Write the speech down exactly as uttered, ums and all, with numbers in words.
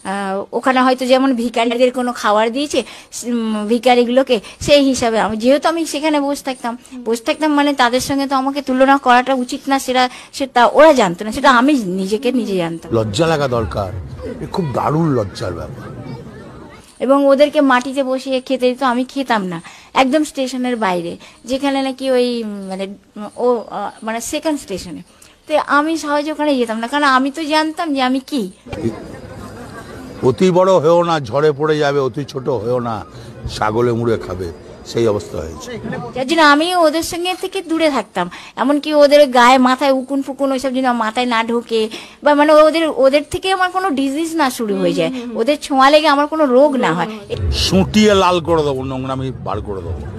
ওখানে হয়তো যেমন ভিখারিদের কোনো খাবার দিয়েছে ভিখারিগুলোকে, সেই হিসাবে আমি যেহেতু আমি সেখানে বসে থাকতাম বসে থাকতাম মানে তাদের সঙ্গে তো আমাকে তুলনা করাটা উচিত না, সেটা সেটা ওরা জানতো না, সেটা আমি নিজেকে নিজে জানতাম। লজ্জা লাগা দরকার, খুব দারুণ লজ্জার ব্যাপার। এবং ওদেরকে মাটিতে বসিয়ে খেতে দিত, আমি খেতাম না, একদম স্টেশনের বাইরে, যেখানে নাকি ওই মানে ও মানে সেকেন্ড স্টেশনে। তো আমি সহজে ওখানে যেতাম না, কারণ আমি তো জানতাম যে আমি কি। অতি বড় হয়েও না, ঝড়ে পড়ে যাবে, অতি ছোট হয়েও না, ছাগলে মুড়ে খাবে, সেই অবস্থা হয়েছে। যার জন্য আমি ওদের সঙ্গে থেকে দূরে থাকতাম, এমনকি ওদের গায়ে মাথায় উকুন ফুকুন ওইসব যেন মাথায় না ঢোকে, বা মানে ওদের ওদের থেকে আমার কোনো ডিজিজ না শুরু হয়ে যায়, ওদের ছোঁয়া লেগে আমার কোনো রোগ না হয়। সুটিয়ে লাল করে দেবো, নোংরামি বার করে দেবো।